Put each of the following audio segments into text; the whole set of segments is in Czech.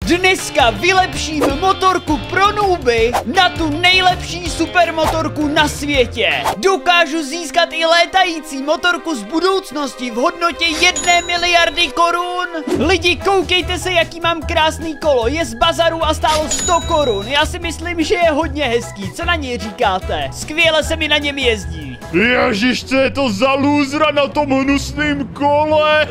Dneska vylepším motorku pro nooby na tu nejlepší supermotorku na světě. Dokážu získat i létající motorku z budoucnosti v hodnotě 1 miliardy korun. Lidi, koukejte se, jaký mám krásný kolo. Je z bazaru a stálo 100 korun. Já si myslím, že je hodně hezký. Co na něj říkáte? Skvěle se mi na něm jezdí. Ježiš, co je to za lůzra na tom hnusným kole?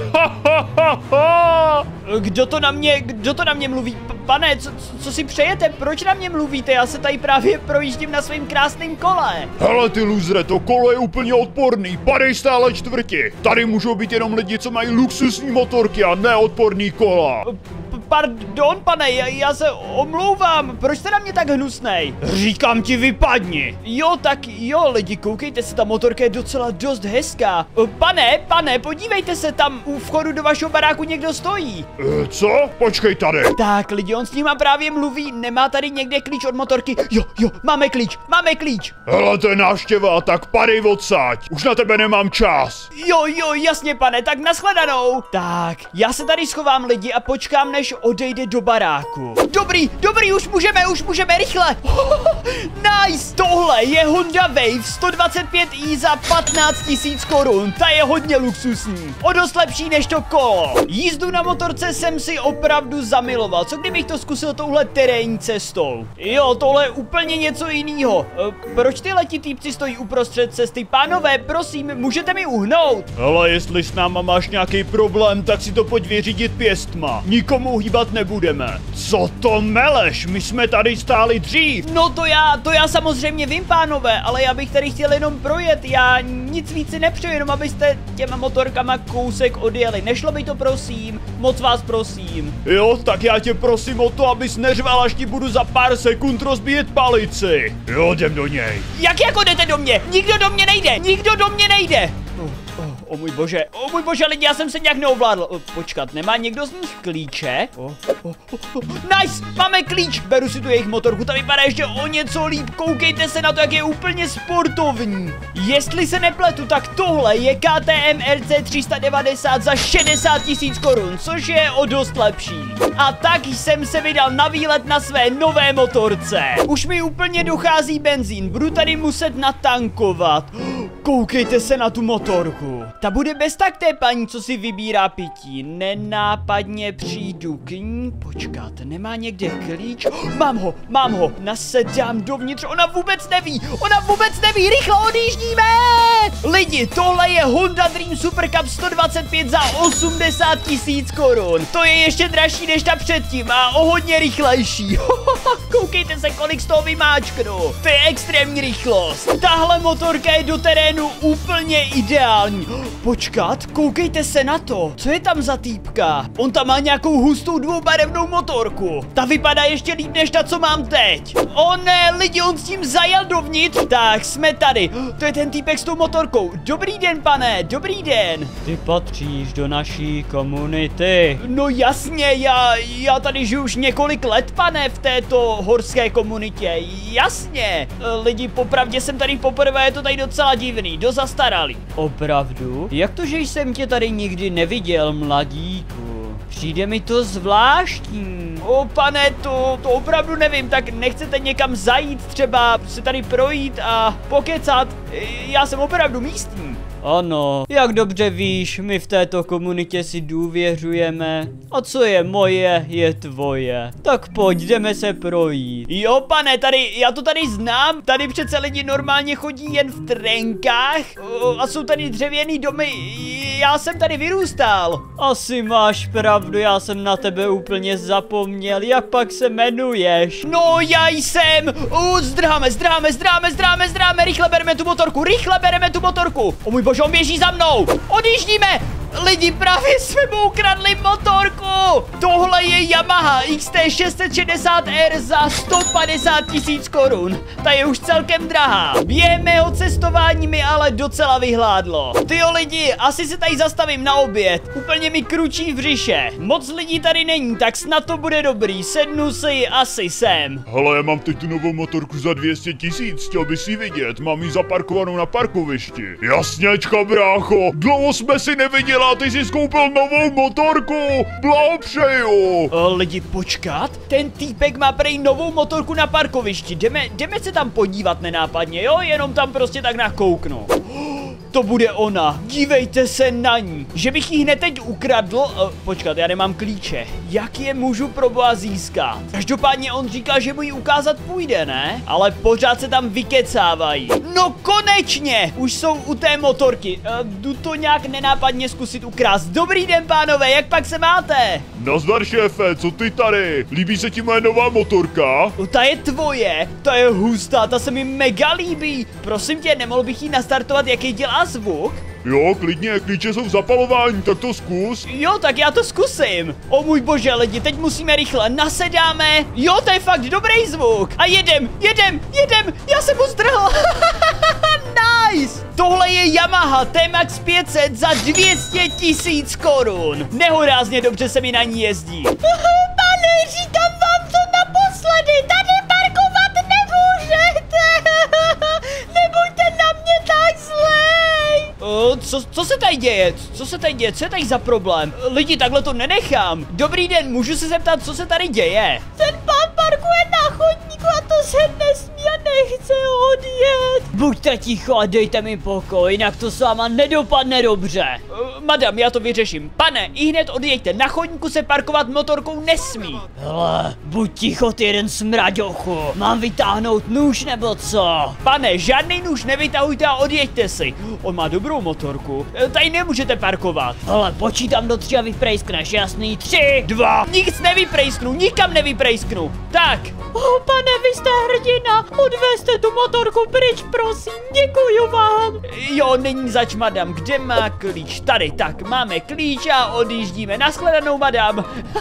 Kdo to na mě mluví? Pane, co si přejete? Proč na mě mluvíte? Já se tady právě projíždím na svým krásným kole. Hele ty lůzre, to kolo je úplně odporný. Padej stále čtvrti. Tady můžou být jenom lidi, co mají luxusní motorky a ne odporný kola. Pardon, pane, já se omlouvám. Proč jste na mě tak hnusnej? Říkám ti, vypadni. Jo, tak jo, lidi, koukejte se, ta motorka je docela dost hezká. Pane, podívejte se, tam u vchodu do vašeho baráku někdo stojí. Co? Počkej tady. Tak, lidi, on s nima právě mluví. Nemá tady někde klíč od motorky? Jo, máme klíč. Hele, to je návštěva, tak padej odsaď. Už na tebe nemám čas. Jo, jasně, pane, tak nashledanou. Tak, já se tady schovám, lidi, a počkám, než odejde do baráku. Dobrý, už můžeme, rychle. Nice, tohle je Honda Wave 125i za 15 000 korun. Ta je hodně luxusní. O dost lepší než to kolo. Jízdu na motorce jsem si opravdu zamiloval. Co kdybych to zkusil touhle terénní cestou? Jo, tohle je úplně něco jiného. Proč tyhle týpci stojí uprostřed cesty? Pánové, prosím, můžete mi uhnout? Hele, jestli s náma máš nějaký problém, tak si to pojď vyřídit pěstma. Nikomu hýbat nebudeme. Co to meleš? My jsme tady stáli dřív. No to já samozřejmě vím, pánové, ale já bych tady chtěl jenom projet. Já nic víc si nepřeju, jenom abyste těma motorkama kousek odjeli. Nešlo by to, prosím? Moc vás prosím. Jo, tak já tě prosím o to, abys neřval, až ti budu za pár sekund rozbíjet palici. Jo, jdem do něj. Jak jako jdete do mě? Nikdo do mě nejde. O můj bože, lidi, já jsem se nějak neovládl. Počkat, nemá někdo z nich klíče? Nice, máme klíč. Beru si tu jejich motorku, ta vypadá ještě o něco líp. Koukejte se na to, jak je úplně sportovní. Jestli se nepletu, tak tohle je KTM RC 390 za 60 000 korun, což je o dost lepší. A tak jsem se vydal na výlet na své nové motorce. Už mi úplně dochází benzín, budu tady muset natankovat. Koukejte se na tu motorku. Ta bude bez tak té paní, co si vybírá pití. Nenápadně přijdu k ní. Počkat, nemá někde klíč? Mám ho. Nasedám dovnitř, ona vůbec neví, rychle odjíždíme! Lidi, tohle je Honda Dream Super Cup 125 za 80 000 korun. To je ještě dražší než ta předtím a o hodně rychlejší. Koukejte se, kolik z toho vymáčknu. To je extrémní rychlost. Tahle motorka je do terénu úplně ideální. Počkat, koukejte se na to. Co je tam za týpka? On tam má nějakou hustou dvoubarevnou motorku. Ta vypadá ještě líp než ta, co mám teď. O ne, lidi, on s tím zajel dovnitř. Tak, jsme tady. To je ten týpek s tou motorkou. Dobrý den, pane, dobrý den. Ty patříš do naší komunity. No jasně, já tady žiju už několik let, pane, v této horské komunitě. Jasně. Lidi, popravdě jsem tady poprvé, je to tady docela divný, dost zastaralý. Opravdu? Jak to, že jsem tě tady nikdy neviděl, mladíku? Přijde mi to zvláštní. Pane, to opravdu nevím, tak nechcete někam zajít, třeba se tady projít a pokecat? Já jsem opravdu místní. Ano, jak dobře víš, my v této komunitě si důvěřujeme. A co je moje, je tvoje. Tak pojď, jdeme se projít. Jo, pane, já to tady znám. Tady přece lidi normálně chodí jen v trenkách. A jsou tady dřevěný domy. Já jsem tady vyrůstal. Asi máš pravdu, já jsem na tebe úplně zapomněl. Jak pak se jmenuješ? No, já jsem. Zdráme. Rychle bereme tu motorku. O můj bože, on běží za mnou. Odjíždíme. Lidi, právě jsme mu ukradli motorku. Tohle je Yamaha XT660R za 150 000 korun. Ta je už celkem drahá. Během mého cestování mi ale docela vyhládlo. Tyjo lidi, asi se tady zastavím na oběd. Úplně mi kručí v břiše. Moc lidí tady není, tak snad to bude dobrý. Sednu si asi sem. Hele, já mám teď tu novou motorku za 200 000, chtěl bys si vidět. Mám ji zaparkovanou na parkovišti. Jasněčka, brácho, dlouho jsme si neviděli Panda, ty jsi koupil novou motorku, blahopřeju. Lidi, počkat, ten týpek má prej novou motorku na parkovišti, jdeme se tam podívat nenápadně, jo, jenom tam prostě tak nakouknu. To bude ona, dívejte se na ní, že bych ji hned teď ukradl, počkat, já nemám klíče, jak je můžu proboha získat? Každopádně on říká, že mu ji ukázat půjde, ne? Ale pořád se tam vykecávají. No konečně, už jsou u té motorky, jdu to nějak nenápadně zkusit ukrást. Dobrý den, pánové, jak pak se máte? Nazdar, šéfe, co ty tady? Líbí se ti moje nová motorka? Ta je tvoje, ta je hustá, ta se mi mega líbí. Prosím tě, nemohl bych jí nastartovat, jaký dělá zvuk? Jo, klidně, klíče jsou v zapalování, tak to zkus. Jo, tak já to zkusím. O můj bože, lidi, teď musíme rychle, nasedáme. Jo, to je fakt dobrý zvuk. A jedem, já jsem ho zdrhl. Nice. Tohle je Yamaha T-Max 500 za 200 000 korun. Nehorázně dobře se mi na ní jezdí. Pane, říkám vám to naposledy, tady parkovat nemůžete. Nebuďte na mě tak zlej. Co se tady děje? Co se tady děje? Co je tady za problém? Lidi, takhle to nenechám. Dobrý den, můžu se zeptat, co se tady děje? Ten pán parkuje na chodníku a to se nesmí a nechce odjet. Buďte ticho a dejte mi pokoj, jinak to s váma nedopadne dobře. Madam, já to vyřeším. Pane, ihned odjeďte, na chodníku se parkovat motorkou nesmí. Hele, buď ticho, ty jeden smraďochu. Mám vytáhnout nůž nebo co? Pane, žádný nůž nevytahujte a odjeďte si. On má dobrou motorku. Tady nemůžete parkovat. Hele, počítám do 3 a vyprejskneš, jasný? 3, 2, nic nevyprejsknu, nikam nevyprejsknu. Tak. Pane, vy jste hrdina, odvezte tu motorku pryč, prosím, děkuju vám. Jo, není zač, madam, kde má klíč? Tady, tak, máme klíč a odjíždíme. Nashledanou, madam.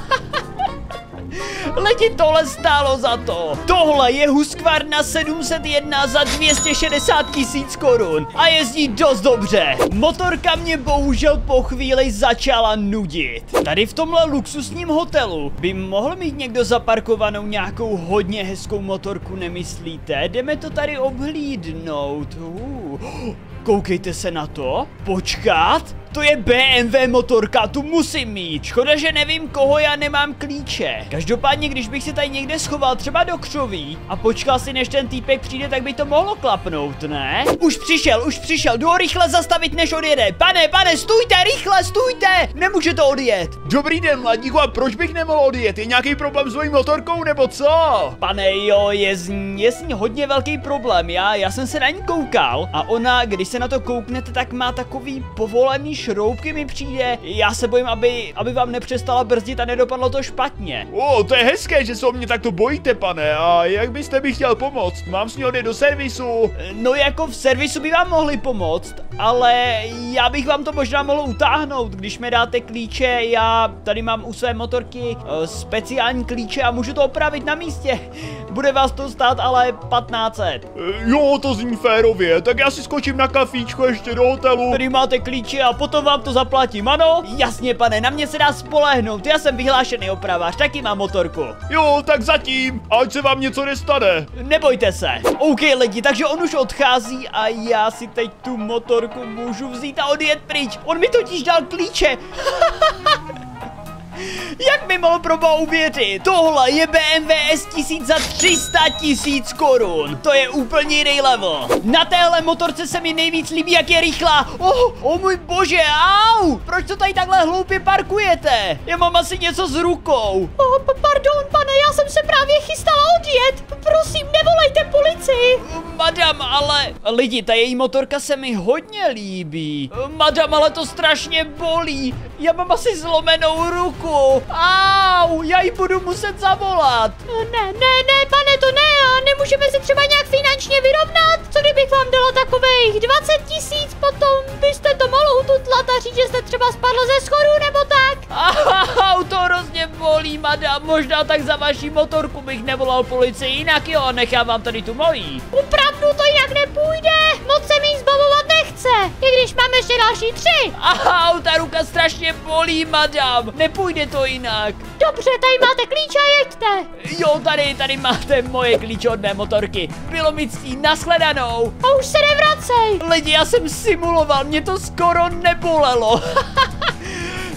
Lidi, tohle stálo za to. Tohle je Husqvarna 701 za 260 000 korun a jezdí dost dobře. Motorka mě bohužel po chvíli začala nudit. Tady v tomhle luxusním hotelu by mohl mít někdo zaparkovanou nějakou hodně hezkou motorku, nemyslíte? Jdeme to tady obhlídnout. Koukejte se na to. Počkat. To je BMW motorka, tu musím mít. Škoda, že nevím, koho já nemám klíče. Každopádně, když bych si tady někde schoval třeba do křoví a počkal si, než ten týpek přijde, tak by to mohlo klapnout, ne? Už přišel, jdu ho rychle zastavit, než odjede. Pane, stůjte, rychle, stůjte! Nemůže to odjet. Dobrý den, mladíku, a proč bych nemohl odjet? Je nějaký problém s mojí motorkou, nebo co? Pane, jo, je z ní hodně velký problém. Já jsem se na ní koukal a ona, když se na to kouknete, tak má takový povolený šroubky, mi přijde. Já se bojím, aby vám nepřestala brzdit a nedopadlo to špatně. To je hezké, že se o mě takto bojíte, pane. A jak byste mi chtěl pomoct? Mám s ní odjet do servisu. No jako v servisu by vám mohli pomoct, ale já bych vám to možná mohl utáhnout, když mi dáte klíče. Já tady mám u své motorky speciální klíče a můžu to opravit na místě. Bude vás to stát ale 1500. Jo, to zní férově, tak já si skočím na kafíčko ještě do hotelu. Tady máte klíče a potom vám to zaplatím, ano? Jasně, pane, na mě se dá spolehnout, já jsem vyhlášený opravář, taky mám motorku. Jo, tak zatím, ať se vám něco nestane. Nebojte se. OK, lidi, takže on už odchází a já si teď tu motorku můžu vzít a odjet pryč. On mi totiž dal klíče. Jak mi mohl proboha uvěřit? Tohle je BMW S1000 za 300 000 korun. To je úplně jiný level. Na téhle motorce se mi nejvíc líbí, jak je rychlá. Oh můj bože, au! Proč to tady takhle hloupě parkujete? Já mám asi něco s rukou. Pardon, pane, já jsem se právě chystala odjet. Prosím, nevolejte policii. Madam, ale... Lidi, ta její motorka se mi hodně líbí. Madam, ale to strašně bolí. Já mám asi zlomenou ruku. Au, já ji budu muset zavolat. Ne, pane, to ne. A nemůžeme se třeba nějak finančně vyrovnat? Co kdybych vám dala takových 20 000, potom byste to mohl ututlat a říct, že jste třeba spadl ze schodu nebo tak? Au, to hrozně bolí, madam. Možná tak za vaší motorku bych nevolal policii, jinak jo, nechám vám tady tu mojí. Opravdu to jinak nepůjde. Moc se mi zbavovat nechce, i když máme ještě další 3. Au, ta ruka strašně bolí, madam. Nepůjde to jinak. Dobře, tady máte klíče a jeďte. Jo, tady máte moje klíče od mé motorky. Bylo mi ctí, nashledanou. A už se nevracej. Lidi, já jsem simuloval, mě to skoro nebolelo.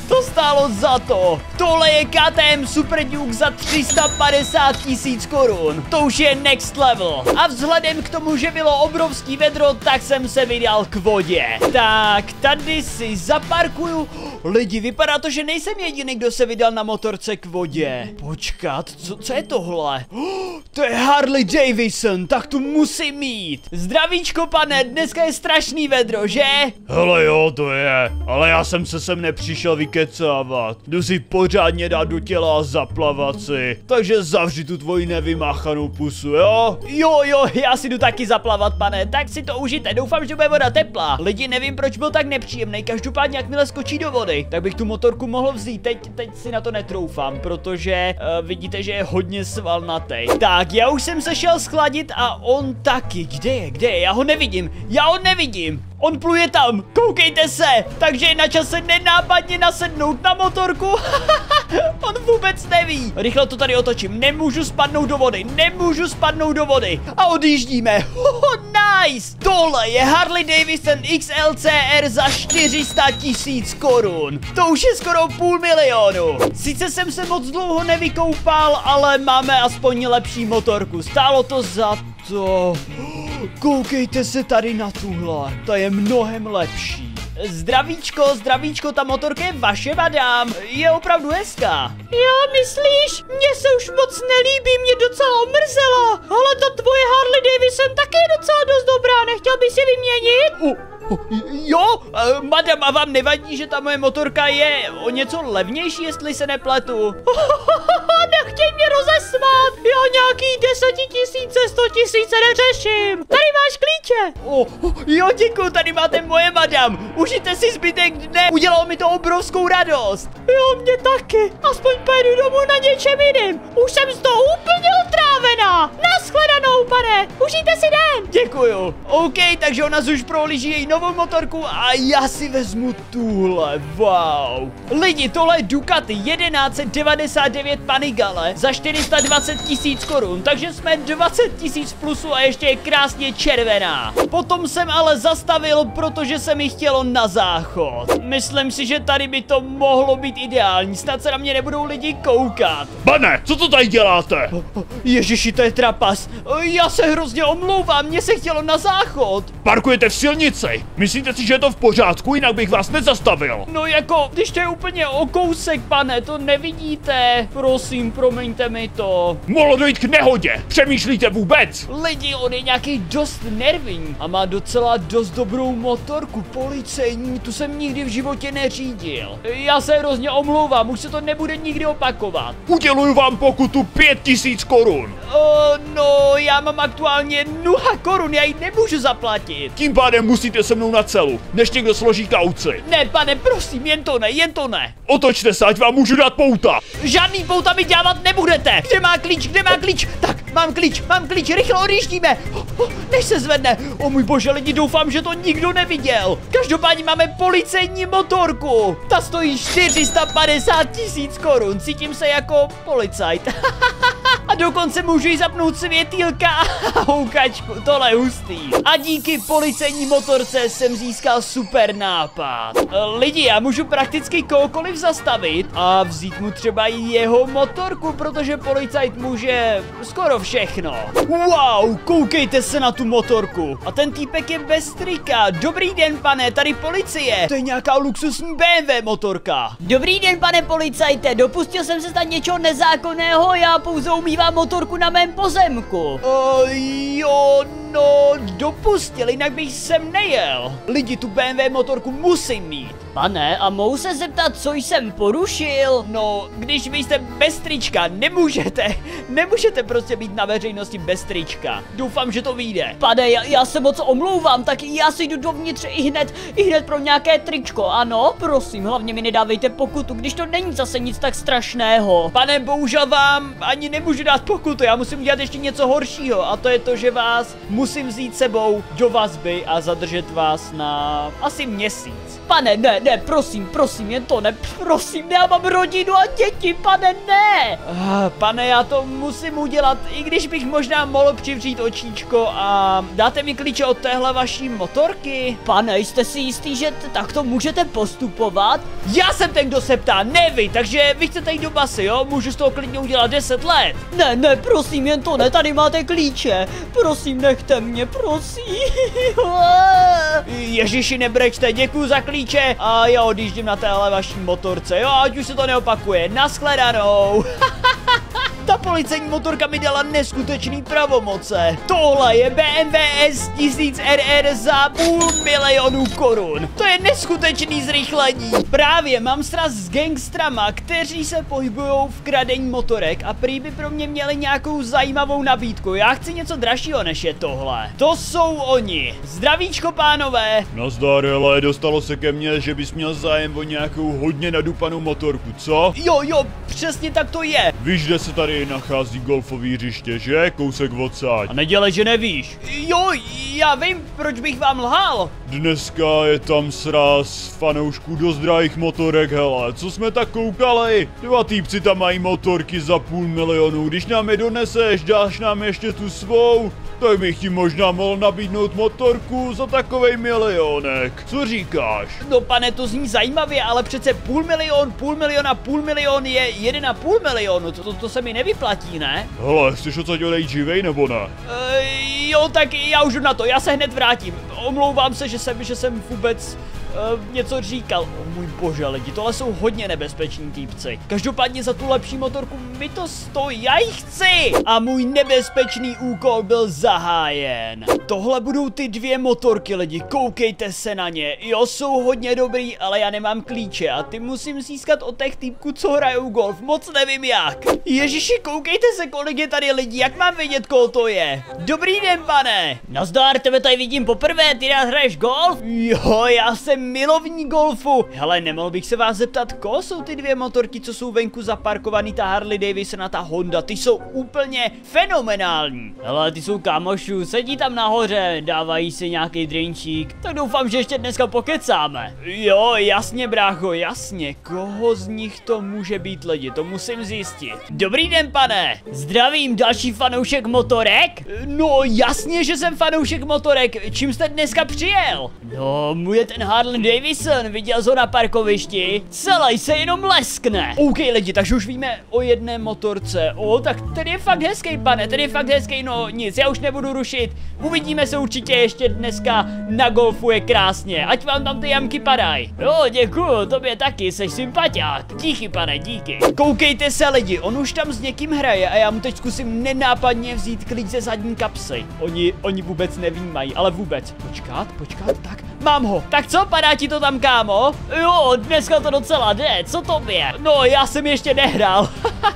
To stálo za to. Tohle je KTM Super Duke za 350 000 korun. To už je next level. A vzhledem k tomu, že bylo obrovský vedro, tak jsem se vydal k vodě. Tak, tady si zaparkuju. Lidi, vypadá to, že nejsem jediný, kdo se vydal na motorce k vodě. Počkat, co je tohle? To je Harley Davidson, tak tu musím mít. Zdravíčko, pane, dneska je strašný vedro, že? Hele jo, to je, ale já jsem se sem nepřišel vykecávat. Jdu si pořádně dát do těla a zaplavat si. Takže zavři tu tvoji nevymáchanou pusu, jo? Jo, já si jdu taky zaplavat, pane, tak si to užijte, doufám, že bude voda teplá. Lidi, nevím, proč byl tak nepříjemný, každopádně jakmile skočí do vody, tak bych tu motorku mohl vzít, teď si na to netroufám, protože vidíte, že je hodně svalnatý. Tak, já už jsem se šel schladit a on taky, kde je, já ho nevidím. On pluje tam, koukejte se, takže je na čase nenápadně nasednout na motorku. On vůbec neví. Rychle to tady otočím, nemůžu spadnout do vody. A odjíždíme. Nice. Tohle je Harley Davidson XLCR za 400 000 korun. To už je skoro 500 000. Sice jsem se moc dlouho nevykoupal, ale máme aspoň lepší motorku. Stálo to za to. Koukejte se tady na tuhle, ta je mnohem lepší. Zdravíčko, ta motorka je vaše, madám, je opravdu hezká. Jo, myslíš? Mně se už moc nelíbí, mě docela omrzela. Ale ta tvoje Harley Davidson taky je docela dost dobrá, nechtěl bys si vyměnit? Jo, madam, a vám nevadí, že ta moje motorka je o něco levnější, jestli se nepletu? Nechtěj mě rozesmát, já nějaký 10 000, 100 000 neřeším. Tady máš klíče. Jo, děkuji, tady máte moje, madam. Užijte si zbytek dne, udělalo mi to obrovskou radost. Jo, mě taky, aspoň pojedu domů na něčem jiným. Už jsem z toho úplně otrávená. Nashledanou, pane, užijte si den. Děkuju. OK, takže ona už prohlíží její novou motorku a já si vezmu tuhle, wow. Lidi, tohle je Ducati 1199 Panigale za 420 000 korun, takže jsme 20 000 plusu a ještě je krásně červená. Potom jsem ale zastavil, protože se mi chtělo na záchod. Myslím si, že tady by to mohlo být ideální, snad se na mě nebudou lidi koukat. Pane, co to tady děláte? Ježiši, to je trapas. Já se hrozně omlouvám, mně se chtělo na záchod. Parkujete v silnici. Myslíte si, že je to v pořádku, jinak bych vás nezastavil? No jako, když to je úplně o kousek, pane, to nevidíte. Prosím, promiňte mi to. Mohlo dojít k nehodě. Přemýšlíte vůbec? Lidi, on je nějaký dost nervní a má docela dost dobrou motorku, policejní, tu jsem nikdy v životě neřídil. Já se hrozně omlouvám, už se to nebude nikdy opakovat. Uděluju vám pokutu 5 000 korun. No, já mám aktuálně 0 korun, já ji nemůžu zaplatit. Tím pádem musíte se mnou na celu, než někdo složí kauci. Ne, pane, prosím, jen to ne. Otočte se, ať vám můžu dát pouta. Žádný pouta mi dělat nebudete. Kde má klíč? Tak, mám klíč, rychle odjíždíme. Než se zvedne. O můj bože, lidi, doufám, že to nikdo neviděl. Každopádně máme policejní motorku. Ta stojí 450 000 korun, cítím se jako policajt. A dokonce můžu jí zapnout světýlka a houkačku, tohle je hustý. A díky policejní motorce jsem získal super nápad. Lidi, já můžu prakticky kohokoliv zastavit a vzít mu třeba i jeho motorku, protože policajt může skoro všechno. Wow, koukejte se na tu motorku. A ten týpek je bez trika. Dobrý den, pane, tady policie. To je nějaká luxusní BMW motorka. Dobrý den, pane policajte, dopustil jsem se stát něčeho nezákonného, já pouze umývám motorku na mém pozemku. Jo, no, dopustil, jinak bych sem nejel. Lidi, tu BMW motorku musím mít. Pane, a mohu se zeptat, co jsem porušil? No, když vy jste bez trička, nemůžete prostě být na veřejnosti bez trička. Doufám, že to vyjde. Pane, já se moc omlouvám, tak já si jdu dovnitř i hned pro nějaké tričko, ano? Prosím, hlavně mi nedávejte pokutu, když to není zase nic tak strašného. Pane, bohužel vám ani nemůžu dát pokutu, já musím udělat ještě něco horšího a to je to, že vás musím vzít sebou do vazby a zadržet vás na asi měsíc. Pane, Ne, prosím, jen to ne, prosím, já mám rodinu a děti, pane, ne. Pane, já to musím udělat, i když bych možná mohl přivřít očíčko a dáte mi klíče od téhle vaší motorky? Pane, jste si jistý, že takto můžete postupovat? Já jsem ten, kdo se ptá, ne vy, takže vy chcete jít do basy, jo? Můžu z toho klidně udělat 10 let. Ne, prosím, jen to ne, tady máte klíče. Prosím, nechte mě, prosím. Ježiši, nebrečte, děkuju za klíče a já odjíždím na téhle vaší motorce, jo, ať už se to neopakuje, naschledanou. Ta policejní motorka mi dala neskutečný pravomoce. Tohle je BMW S1000 RR za 500 000 korun. To je neskutečný zrychlení. Právě mám sraz s gangstrama, kteří se pohybujou v kradení motorek a prý by pro mě měli nějakou zajímavou nabídku. Já chci něco dražšího než je tohle. To jsou oni. Zdravíčko, pánové. Nazdar, ale dostalo se ke mně, že bys měl zájem o nějakou hodně nadupanou motorku, co? Jo, přesně tak to je. Víš, kde se tady nachází golfový hřiště, že? Kousek odsaď. A nedělej, že nevíš. Jo, já vím, proč bych vám lhal. Dneska je tam sraz fanoušků dost drahých motorek, hele, co jsme tak koukali? 2 týpci tam mají motorky za 500 000, když nám je doneseš, dáš nám ještě tu svou, tak bych ti možná mohl nabídnout motorku za takovej milionek. Co říkáš? No pane, to zní zajímavě, ale přece 500 000, 500 000 je 1,5 milionu, to se mi nevyplatí, ne? Hele, chceš odsaď odejít živej nebo ne? Jo, tak já už jdu na to, já se hned vrátím. Omlouvám se, že jsem vůbec něco říkal. Můj bože, lidi, tohle jsou hodně nebezpeční týpci. Každopádně za tu lepší motorku mi to stojí, já ji chci! A můj nebezpečný úkol byl zahájen. Tohle budou ty 2 motorky, lidi, koukejte se na ně. Jo, jsou hodně dobrý, ale já nemám klíče a ty musím získat od těch týpků, co hrajou golf, moc nevím jak. Ježiši, koukejte se, kolik je tady lidí, jak mám vědět, koho to je? Dobrý den, pane. Nazdar, tebe tady vidím poprvé, ty rád hraješ golf? Jo, já jsem milovník golfu. Hele, nemohl bych se vás zeptat, koho jsou ty 2 motorky, co jsou venku zaparkovaný, ta Harley Davidson a ta Honda, ty jsou úplně fenomenální. Hele, ty jsou kámošů, sedí tam nahoře, dávají si nějaký drinčík, tak doufám, že ještě dneska pokecáme. Jo, jasně, brácho, jasně, koho z nich to může být, lidi, to musím zjistit. Dobrý den, pane. Zdravím, další fanoušek motorek? No, jasně, že jsem fanoušek motorek, čím jste dneska přijel? No, můj je ten Harley Davidson, viděl jsi ho na parkovišti, celý se jenom leskne. OK, lidi, takže už víme o jedné motorce. Tak ten je fakt hezký, pane, ten je fakt hezký, no nic, já už nebudu rušit. Uvidíme se určitě ještě dneska, na golfu je krásně, ať vám tam ty jamky padají. Jo, děkuju, tobě taky, jsi sympatiák. Díky, pane, díky. Koukejte se, lidi, on už tam s někým hraje a já mu teď zkusím nenápadně vzít klíč ze zadní kapsy. Oni vůbec nevnímají, ale vůbec. Počkat, tak, mám ho. Tak co, padá ti to tam, kámo? Jo, dneska to docela jde, co tobě? No, já jsem ještě nehrál.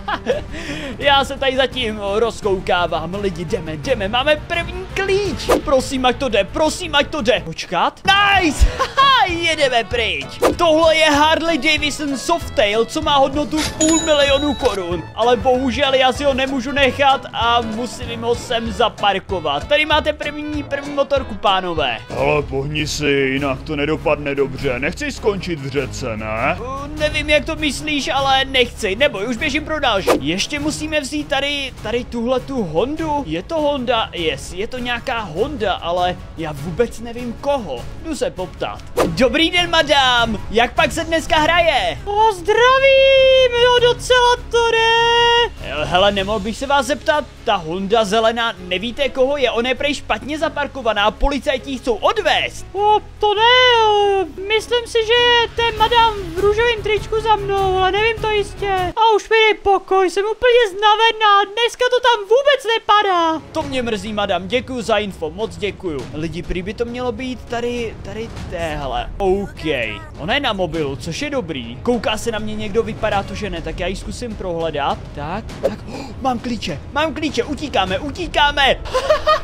Já se tady zatím rozkoukávám, lidi, jdeme, máme první klíč. Prosím, ať to jde. Počkat. Nice, jedeme pryč. Tohle je Harley Davidson Softail, co má hodnotu 500 000 korun. Ale bohužel já si ho nemůžu nechat a musím ho sem zaparkovat. Tady máte první motorku, pánové. Ale pohni si, jinak to nedopadne dobře. Nechci skončit v řece, ne? Nevím, jak to myslíš, ale nechci. Neboj, už běžím pro další. Ještě musíme vzít tady tuhletu Hondu. Je to Honda? Yes, je to nějaká Honda, ale já vůbec nevím koho. Jdu se poptat. Dobrý den, madám. Jak pak se dneska hraje? Zdravím, jo, docela to jde. Hele, nemohl bych se vás zeptat, ta Honda zelená, nevíte koho je? Ona je prej špatně zaparkovaná, policajti chcou odvést. To ne, myslím si, že to je madam v růžovém tričku za mnou, ale nevím to jistě. A už mi dej pokoj, jsem úplně znavená, dneska to tam vůbec nepadá. To mě mrzí, madam, děkuju za info, moc děkuju. Lidi, prý by to mělo být tady téhle. OK, ona je na mobilu, což je dobrý. Kouká se na mě někdo, vypadá to, že ne, tak já ji zkusím prohledat. Tak, mám klíče, utíkáme.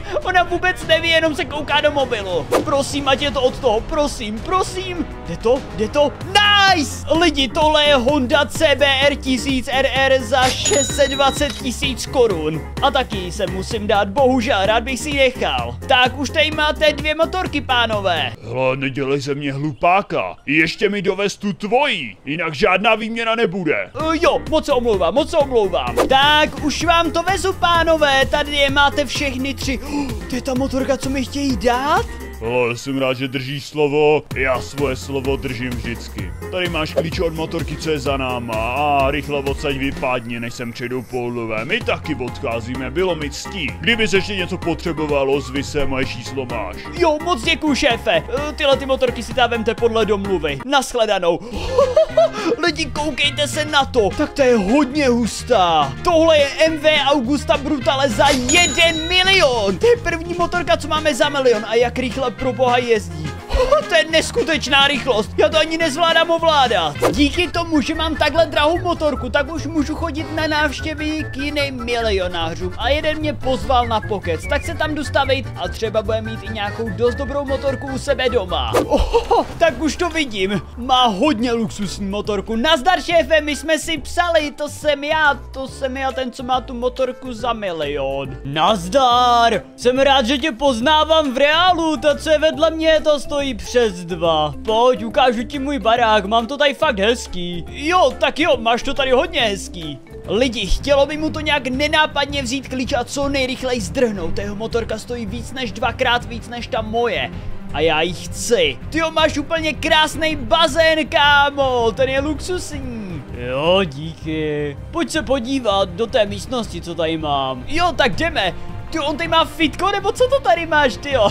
Ona vůbec neví, jenom se kouká do mobilu. Prosím, ať je to od toho, prosím, prosím. Jde to? Nice! Lidi, tohle je Honda CBR 1000 RR za 620 000 korun. A taky se musím dát, bohužel, rád bych si ji nechal. Tak už tady máte 2 motorky, pánové. Hele, nedělej ze mě hlupáka. Ještě mi dovez tu tvojí, jinak žádná výměna nebude. Jo, moc se omlouvám. Tak, už vám to vezu, pánové, tady je máte všechny 3. To je ta motorka, co mi chtějí dát? Ale jsem rád, že držíš slovo, já svoje slovo držím vždycky. Tady máš klíč od motorky, co je za náma a rychle odsaď vypadni, než sem přejdou Poldové. My taky odcházíme, bylo mi ctí. Kdyby se ještě něco potřebovalo, ozvi se, moje číslo máš. Jo, moc děkuju, šéfe. Tyhle ty motorky si tam vemte podle domluvy. Nashledanou. Lidi, koukejte se na to. Tak to je hodně hustá. Tohle je MV Augusta Brutale za 1 milion. To je první motorka, co máme za milion. A jak rychle pro boha jezdí. To je neskutečná rychlost, já to ani nezvládám ovládat. Díky tomu, že mám takhle drahou motorku, tak už můžu chodit na návštěvy k jiným milionářům. A jeden mě pozval na pokec, tak se tam jdu stavit a třeba bude mít i nějakou dost dobrou motorku u sebe doma. Tak už to vidím, má hodně luxusní motorku. Nazdar, šéfe, my jsme si psali, to jsem já ten, co má tu motorku za 1 milion. Nazdar, jsem rád, že tě poznávám v reálu, ta, co je vedle mě, to stojí přes 2. Pojď, ukážu ti můj barák, mám to tady fakt hezký. Jo, tak jo, máš to tady hodně hezký. Lidi, chtělo by mu to nějak nenápadně vzít klíč a co nejrychleji zdrhnout. Jeho motorka stojí víc než 2krát víc než ta moje. A já ji chci. Tyjo, máš úplně krásný bazén, kámo, ten je luxusní. Jo, díky. Pojď se podívat do té místnosti, co tady mám. Jo, tak jdeme. Tyjo, on tady má fitko, nebo co to tady máš, tyjo?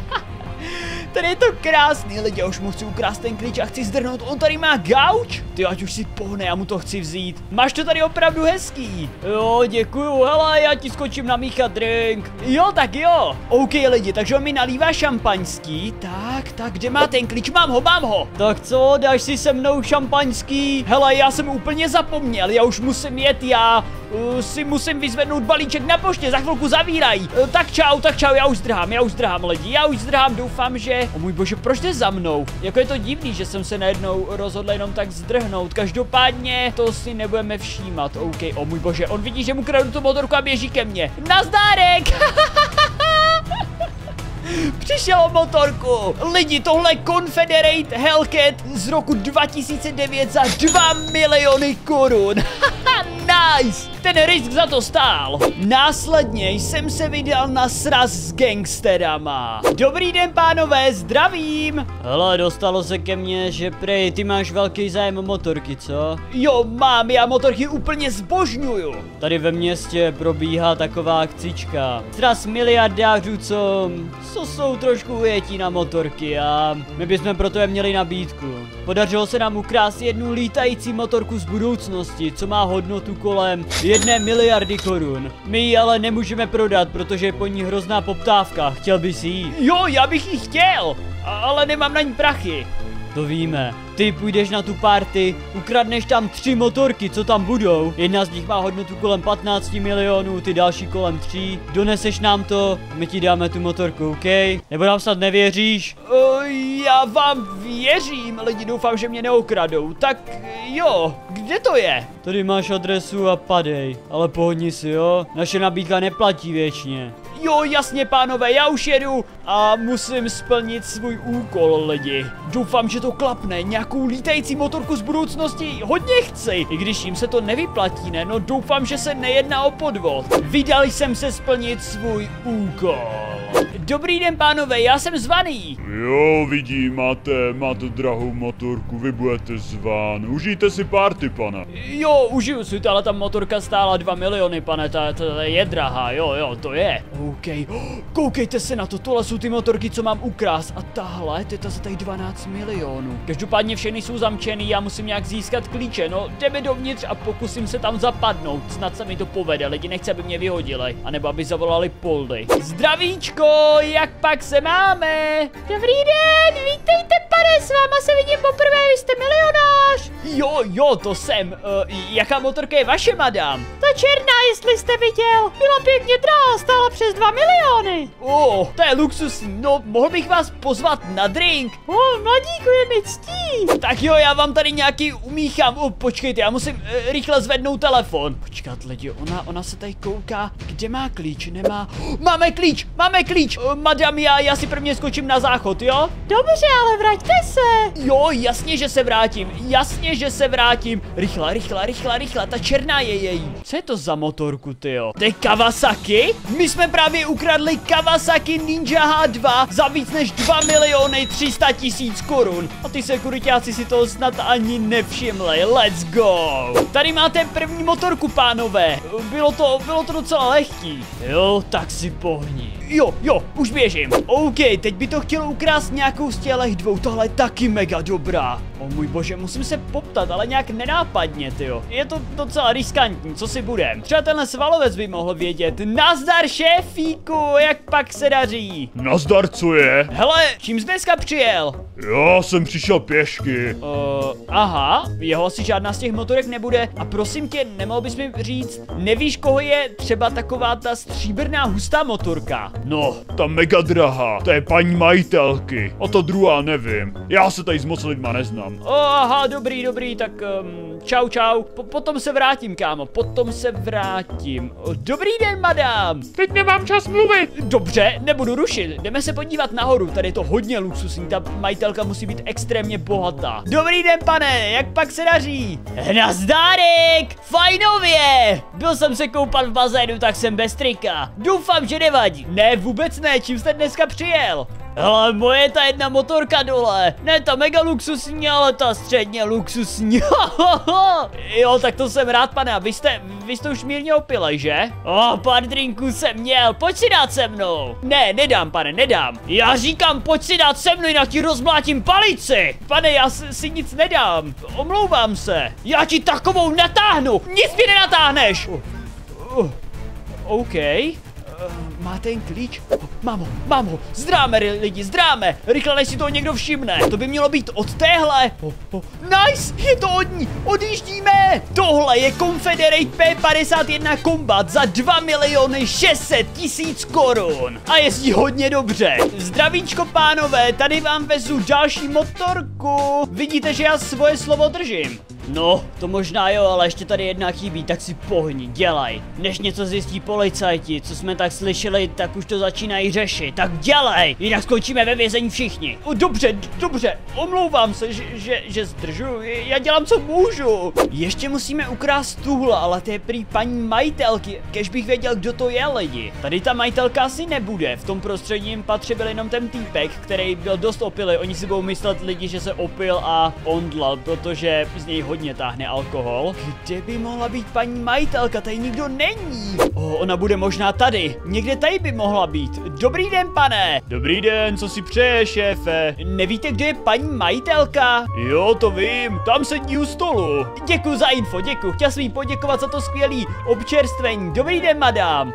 Tady je to krásný, lidi, já už mu chci ukrást ten klíč a chci zdrhnout, on tady má gauč? Ty, ať už si pohne, já mu to chci vzít. Máš to tady opravdu hezký. Jo, děkuju, hele, já ti skočím namíchat drink. Jo, tak jo. OK, lidi, takže on mi nalívá šampaňský. Tak, kde má ten klíč? Mám ho. Tak co, dáš si se mnou šampaňský? Hele, já jsem úplně zapomněl, já už musím jet, já si musím vyzvednout balíček na poště, za chvilku zavírají. Tak čau, já už zdrhám, lidi, doufám, že... O můj bože, proč jde za mnou? Jako je to divný, že jsem se najednou rozhodl jenom tak zdrhnout. Každopádně to si nebudeme všímat. OK, o můj bože, on vidí, že mu kradu tu motorku a běží ke mně. Nazdárek! Přišel o motorku. Lidi, tohle Confederate Hellcat z roku 2009 za 2 miliony korun. Nice! Ten risk za to stál. Následně jsem se vydal na sraz s gangsterama. Dobrý den, pánové, zdravím. Hele, dostalo se ke mně, že prej, ty máš velký zájem o motorky, co? Jo, mám, já motorky úplně zbožňuju. Tady ve městě probíhá taková akcička. Sraz miliardářů, co jsou trošku ujetí na motorky a my bychom proto je měli nabídku. Podařilo se nám ukrást jednu lítající motorku z budoucnosti, co má hodnotu kolem 1 miliardy korun. My ji ale nemůžeme prodat, protože je po ní hrozná poptávka. Chtěl bys jí? Jo, já bych ji chtěl, ale nemám na ní prachy. To víme. Ty půjdeš na tu party, ukradneš tam 3 motorky, co tam budou. Jedna z nich má hodnotu kolem 15 milionů, ty další kolem 3. Doneseš nám to, my ti dáme tu motorku, OK? Nebo nám snad nevěříš? Já vám věřím, lidi, doufám, že mě neokradou. Tak jo, kde to je? Tady máš adresu a padej, ale pohodni si, jo? Naše nabídka neplatí věčně. Jo, jasně, pánové, já už jedu a musím splnit svůj úkol, lidi. Doufám, že to klapne, nějakou lítající motorku z budoucnosti hodně chci. I když jim se to nevyplatí, ne? No doufám, že se nejedná o podvod. Vydal jsem se splnit svůj úkol. Dobrý den, pánové, já jsem zvaný. Jo, vidím, máte drahou motorku, vy budete zván. Užijte si party, pane. Jo, užiju si, ale ta motorka stála 2 miliony, pane, ta je drahá, jo, to je. OK, koukejte se na to, tohle jsou ty motorky, co mám ukrást. A tahle, to je ta za tady 12 milionů. Každopádně všechny jsou zamčený, já musím nějak získat klíče, no jdeme dovnitř a pokusím se tam zapadnout. Snad se mi to povede, lidi nechce, aby mě vyhodili, anebo aby zavolali Poldy. Zdravíčko, jak pak se máme? Dobrý den, vítejte pane, s váma se vidím poprvé, vy jste milionář. Jo, to jsem. Jaká motorka je vaše, madam? Ta černá, jestli jste viděl, byla pěkně drahá, stála přes 2 miliony. To je luxusní, no mohl bych vás pozvat na drink? Mladíku, je mi ctí. Tak jo, já vám tady nějaký umíchám, počkejte, já musím rychle zvednout telefon. Počkat lidi, ona se tady kouká, kde má klíč, nemá, máme klíč, madam, já si prvně skočím na záchod, jo? Dobře, ale vraťte se. Jo, jasně, že se vrátím, rychle, ta černá je její. Co je to za motorku, tyjo? To je Kawasaki? My jsme právě ukradli Kawasaki Ninja H2 za víc než 2 300 000 korun. A ty sekuritáci si to snad ani nevšimli, let's go. Tady máte první motorku, pánové. Bylo to docela lehký. Jo, tak si pohni. Jo, už běžím. OK, teď by to chtělo ukrást nějakou z těch dvou, tohle je taky mega dobrá. O můj bože, musím se poptat, ale nějak nenápadně, tyjo. Je to docela riskantní, co si budem. Třeba tenhle svalovec by mohl vědět. Nazdar, šéfíku, jak pak se daří? Nazdar, co je? Hele, čím jsi dneska přijel? Já jsem přišel pěšky. Aha, jeho asi žádná z těch motorek nebude. A prosím tě, nemohl bys mi říct, nevíš, koho je třeba taková ta stříbrná hustá motorka? No, ta mega drahá, to je paní majitelky. A ta druhá nevím. Já se tady s moc lidma neznám. Aha, dobrý, tak čau. Potom se vrátím, kámo, Dobrý den, madam. Teď nemám čas mluvit. Dobře, nebudu rušit, jdeme se podívat nahoru, tady je to hodně luxusní, ta majitelka musí být extrémně bohatá. Dobrý den, pane, jak pak se daří? Nazdárek, fajnově. Byl jsem se koupat v bazénu, tak jsem bez trika. Doufám, že nevadí. Ne, vůbec ne, čím jste dneska přijel? Hele, moje ta jedna motorka dole. Ne ta mega luxusní, ale ta středně luxusní. Jo, tak to jsem rád, pane. Vy jste už mírně opilej, že? Pár drinků jsem měl. Pojď si dát se mnou. Ne, nedám, pane, nedám. Já říkám, pojď si dát se mnou, jinak ti rozmlátím palici. Pane, já si nic nedám. Omlouvám se. Já ti takovou natáhnu. Nic mi nenatáhneš. OK. Má ten klíč? Mámo, zdráme lidi, zdráme! Rychle, než si toho někdo všimne. To by mělo být od téhle. Nice, je to od ní, odjíždíme! Tohle je Confederate P51 Combat za 2 600 000 korun. A jezdí hodně dobře. Zdravíčko, pánové, tady vám vezu další motorku. Vidíte, že já svoje slovo držím. No, to možná jo, ale ještě tady jedna chybí, tak si pohni, dělej. Než něco zjistí policajti, co jsme tak slyšeli, tak už to začínají řešit. Tak dělej, jinak skončíme ve vězení všichni. Dobře, omlouvám se, že zdržuji, já dělám, co můžu. Ještě musíme ukrást tuhle, ale to je prý paní majitelky, kež bych věděl, kdo to je, lidi. Tady ta majitelka asi nebude, v tom prostředí jim patří byl jenom ten týpek, který byl dost opilý. Oni si budou myslet lidi, že se opil a ondlal, protože z něj hodně táhne alkohol. Kde by mohla být paní majitelka? Tady nikdo není. Ona bude možná tady. Někde tady by mohla být. Dobrý den, pane. Dobrý den, co si přeje, šéfe? Nevíte, kde je paní majitelka? Jo, to vím, tam sedí u stolu. Děkuji za info, děkuji. Chtěl jsem jí poděkovat za to skvělý občerstvení. Dobrý den, madam.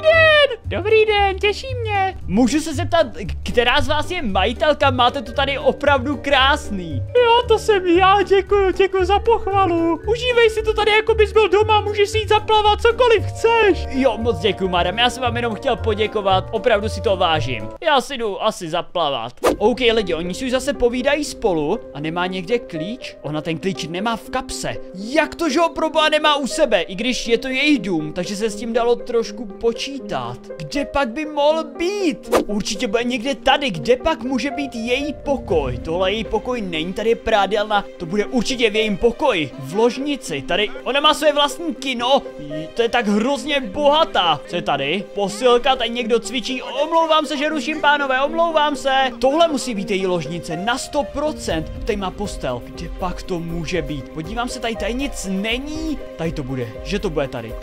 Dobrý den, těší mě. Můžu se zeptat, která z vás je majitelka? Máte to tady opravdu krásný. Jo, to jsem já, děkuji za pochvalu. Užívej si to tady, jako bys byl doma, můžeš si jít zaplavat, cokoliv chceš. Jo, moc děkuji, madam, já jsem vám jenom chtěl poděkovat, opravdu si to vážím. Já si jdu asi zaplavat. OK, lidi, oni si už zase povídají spolu a nemá někde klíč? Ona ten klíč nemá v kapse. Jak to, že ho proboha nemá u sebe, i když je to její dům, takže se s tím dalo trošku počítat. Kde pak by mohl být? Určitě bude někde tady, kde pak může být její pokoj? Tohle její pokoj není, tady je prádelna, to bude určitě v jejím pokoji. V ložnici, tady, ona má své vlastní kino, to je tak hrozně bohatá. Co je tady? Posilka, tady někdo cvičí, omlouvám se, že ruším, pánové, omlouvám se. Tohle musí být její ložnice, na 100%. Tady má postel, kde pak to může být? Podívám se, tady nic není. Tady to bude, že to bude tady,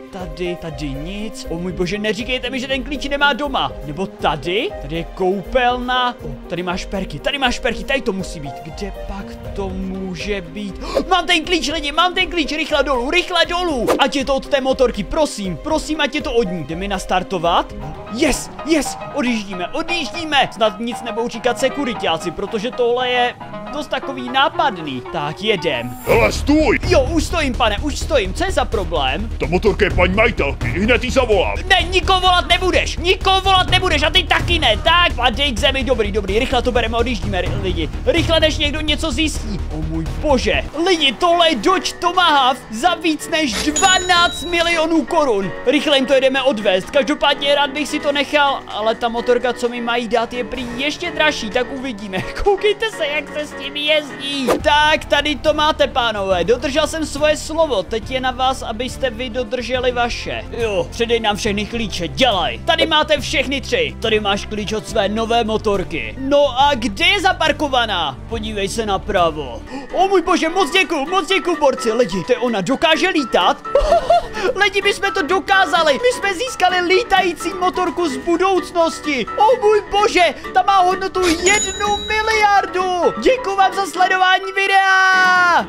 tady nic. O můj bože, neříkejte mi, že ten klíč nemá doma. Nebo tady je koupelna. Tady máš šperky, tady to musí být. Kde pak to může může být? Mám ten klíč, lidi, mám ten klíč, rychle dolů, ať je to od té motorky, prosím, ať je to od ní. Jdeme nastartovat? Yes, odjíždíme, snad nic nebudou říkat sekuritáci, protože tohle je dost takový nápadný. Tak jedem. Hele, stůj! Jo, už stojím, pane, co je za problém? Ta motorka je paní majitelky, hned jí zavolám. Ne, nikoho volat nebudeš a ty taky ne, tak padej k zemi, dobrý, rychle to bereme, odjíždíme, lidi, rychle než někdo něco zjistí. O můj bože, lidi, tohle je Dodge Tomahawk za víc než 12 milionů korun. Rychle jim to jedeme odvést, každopádně rád bych si to nechal, ale ta motorka, co mi mají dát, je prý ještě dražší, tak uvidíme. Koukejte se, jak se s tím jezdí. Tak, tady to máte, pánové, dodržel jsem svoje slovo, teď je na vás, abyste vy dodrželi vaše. Jo, předej nám všechny klíče, dělaj. Tady máte všechny 3. Tady máš klíč od své nové motorky. No a kde je zaparkovaná? Podívej se napravo. O můj bože, moc děkuju, borci. Lidi, to je ona, dokáže lítat? Lidi, my jsme to dokázali. My jsme získali lítající motorku z budoucnosti. O můj bože, ta má hodnotu 1 miliardu. Děkuju vám za sledování videa.